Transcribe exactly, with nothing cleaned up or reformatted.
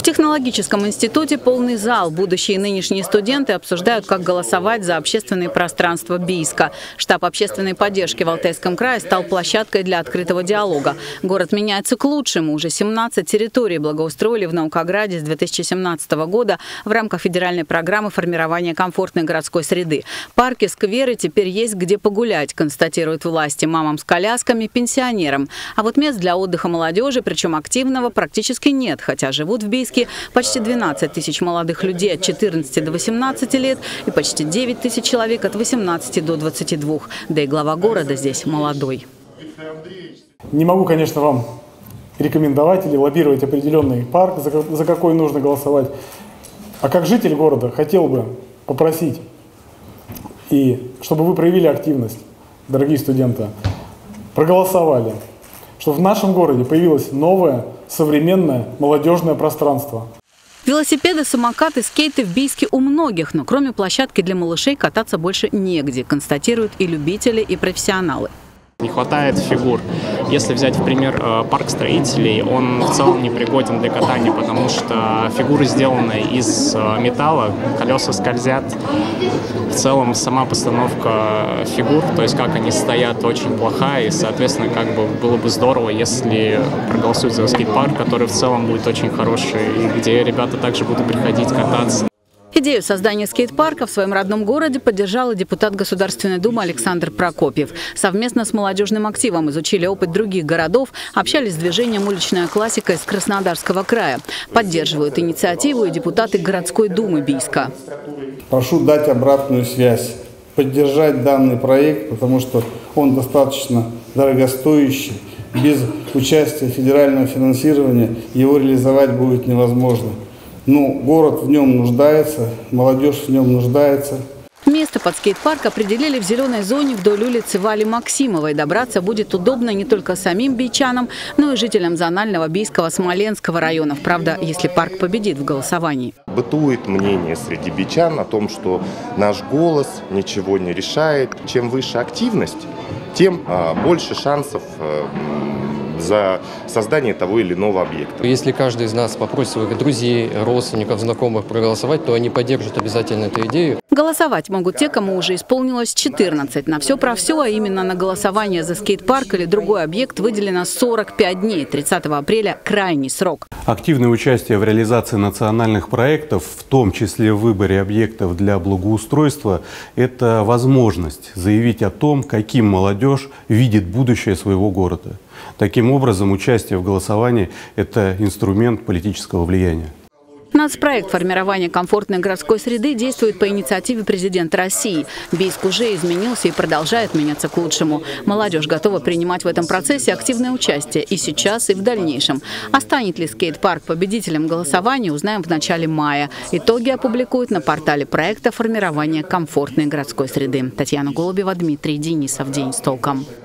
В технологическом институте полный зал. Будущие и нынешние студенты обсуждают, как голосовать за общественные пространства Бийска. Штаб общественной поддержки в Алтайском крае стал площадкой для открытого диалога. Город меняется к лучшему. Уже семнадцать территорий благоустроили в Наукограде с две тысячи семнадцатого года в рамках федеральной программы формирования комфортной городской среды. Парки, скверы теперь есть где погулять, констатируют власти, мамам с колясками, пенсионерам. А вот мест для отдыха молодежи, причем активного, практически нет, хотя живут в Бийске почти двенадцать тысяч молодых людей от четырнадцати до восемнадцати лет и почти девять тысяч человек от восемнадцати до двадцати двух. Да и глава города здесь молодой. Не могу, конечно, вам рекомендовать или лоббировать определенный парк, за какой нужно голосовать. А как житель города хотел бы попросить, и чтобы вы проявили активность, дорогие студенты, проголосовали, чтобы в нашем городе появилось новое, современное молодежное пространство. Велосипеды, самокаты, скейты в Бийске у многих, но кроме площадки для малышей кататься больше негде, констатируют и любители, и профессионалы. Не хватает фигур. Если взять в пример парк строителей, он в целом не пригоден для катания, потому что фигуры сделаны из металла, колеса скользят. В целом сама постановка фигур, то есть как они стоят, очень плохая. И, соответственно, как бы было бы здорово, если проголосуют за скейт-парк, который в целом будет очень хороший, и где ребята также будут приходить кататься. Идею создания скейт-парка в своем родном городе поддержал и депутат Государственной Думы Александр Прокопьев. Совместно с молодежным активом изучили опыт других городов, общались с движением «Уличная классика» из Краснодарского края. Поддерживают инициативу и депутаты городской думы Бийска. Прошу дать обратную связь, поддержать данный проект, потому что он достаточно дорогостоящий. Без участия федерального финансирования его реализовать будет невозможно. Ну, город в нем нуждается, молодежь в нем нуждается. Место под скейт-парк определили в зеленой зоне вдоль улицы Вали Максимовой. Добраться будет удобно не только самим бийчанам, но и жителям зонального Бийского Смоленского районов. Правда, если парк победит в голосовании. Бытует мнение среди бийчан о том, что наш голос ничего не решает. Чем выше активность, тем а, больше шансов а, за создание того или иного объекта. Если каждый из нас попросит своих друзей, родственников, знакомых проголосовать, то они поддержат обязательно эту идею. Голосовать могут те, кому уже исполнилось четырнадцать. На все про все, а именно на голосование за скейт-парк или другой объект выделено сорок пять дней. тридцатого апреля – крайний срок. Активное участие в реализации национальных проектов, в том числе в выборе объектов для благоустройства, это возможность заявить о том, каким молодежь видит будущее своего города. Таким образом, участие в голосовании – это инструмент политического влияния. Нацпроект формирования комфортной городской среды действует по инициативе президента России. Бийск уже изменился и продолжает меняться к лучшему. Молодежь готова принимать в этом процессе активное участие и сейчас, и в дальнейшем. А станет ли скейт-парк победителем голосования, узнаем в начале мая. Итоги опубликуют на портале проекта формирования комфортной городской среды. Татьяна Голубева, Дмитрий Денисов. День с толком.